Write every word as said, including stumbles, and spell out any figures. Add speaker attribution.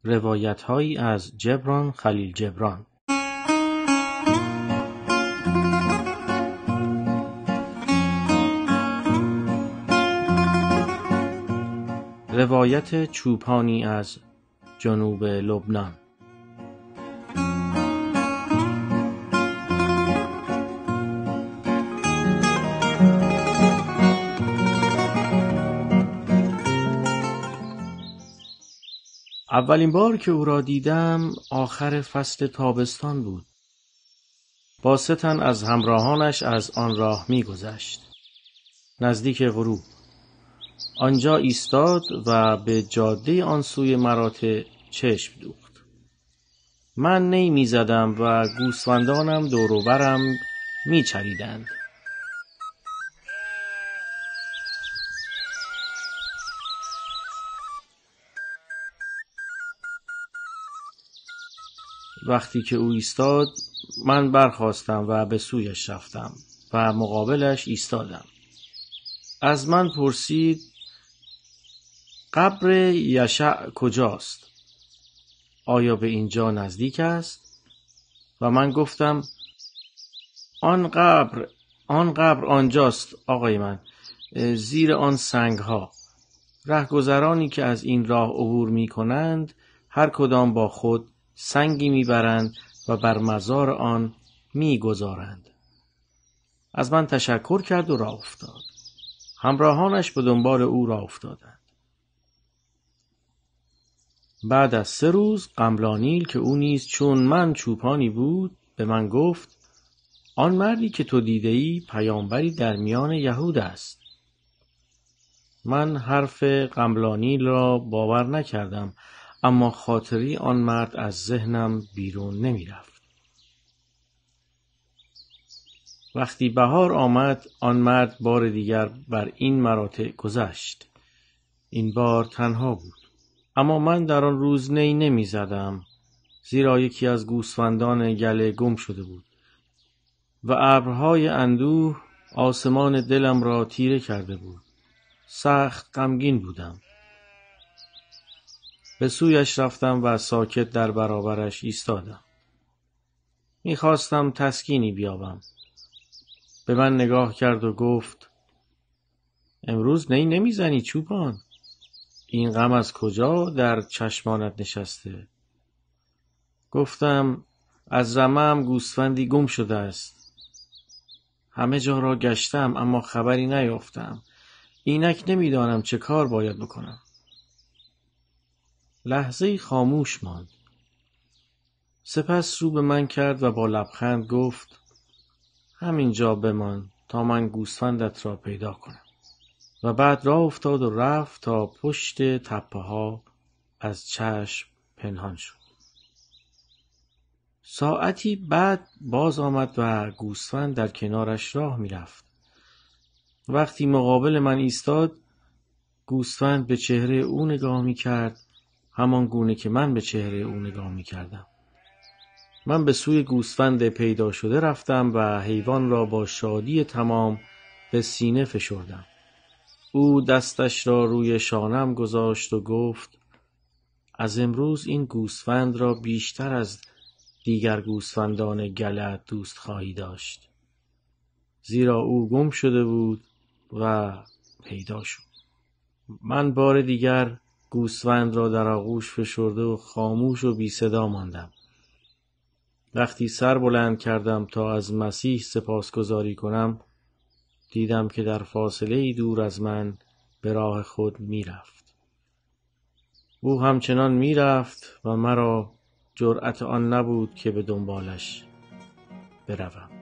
Speaker 1: روایت‌هایی از جبران خلیل جبران. روایت چوپانی از جنوب لبنان. اولین بار که او را دیدم آخر فصل تابستان بود. با سه تن از همراهانش از آن راه می گذشت. نزدیک غروب آنجا ایستاد و به جاده آن سوی مراتع چشم دوخت. من نی می زدم و گوسفندانم دور و برم می چریدند. وقتی که او ایستاد من برخاستم و به سویش رفتم و مقابلش ایستادم. از من پرسید قبر یشع کجاست؟ آیا به اینجا نزدیک است؟ و من گفتم آن قبر آن قبر آنجاست آقای من، زیر آن سنگ ها. رهگذرانی که از این راه عبور می کنند هر کدام با خود سنگی می برند و بر مزار آن می گذارند. از من تشکر کرد و راه افتاد. همراهانش به دنبال او راه افتادند. بعد از سه روز قملانیل که او نیز چون من چوپانی بود به من گفت آن مردی که تو دیده ای پیامبری در میان یهود است. من حرف قملانیل را باور نکردم، اما خاطری آن مرد از ذهنم بیرون نمی رفت. وقتی بهار آمد آن مرد بار دیگر بر این مراتع گذشت. این بار تنها بود. اما من در آن روز نی نمی زدم، زیرا یکی از گوسفندان گله گم شده بود و ابرهای اندوه آسمان دلم را تیره کرده بود. سخت غمگین بودم. به سویش رفتم و ساکت در برابرش ایستادم. میخواستم تسکینی بیابم. به من نگاه کرد و گفت امروز نی نمیزنی چوپان؟ این غم از کجا در چشمانت نشسته؟ گفتم از رمه‌ام گوسفندی گم شده است. همه جا را گشتم اما خبری نیافتم. اینک نمیدانم چه کار باید بکنم. لحظه‌ای خاموش ماند. سپس رو به من کرد و با لبخند گفت همینجا بمان تا من گوسفندت را پیدا کنم. و بعد راه افتاد و رفت تا پشت تپه ها از چشم پنهان شد. ساعتی بعد باز آمد و گوسفند در کنارش راه می رفت. وقتی مقابل من ایستاد گوسفند به چهره او نگاه می کرد، همان گونه که من به چهره او نگاه می کردم. من به سوی گوسفند پیدا شده رفتم و حیوان را با شادی تمام به سینه فشردم. او دستش را روی شانم گذاشت و گفت از امروز این گوسفند را بیشتر از دیگر گوسفندان گله‌ات دوست خواهی داشت، زیرا او گم شده بود و پیدا شد. من بار دیگر گوسفند را در آغوش فشرده و خاموش و بی صدا ماندم. وقتی سر بلند کردم تا از مسیح سپاسگزاری کنم دیدم که در فاصله دور از من به راه خود می رفت. او همچنان می رفت و مرا جرأت آن نبود که به دنبالش بروم.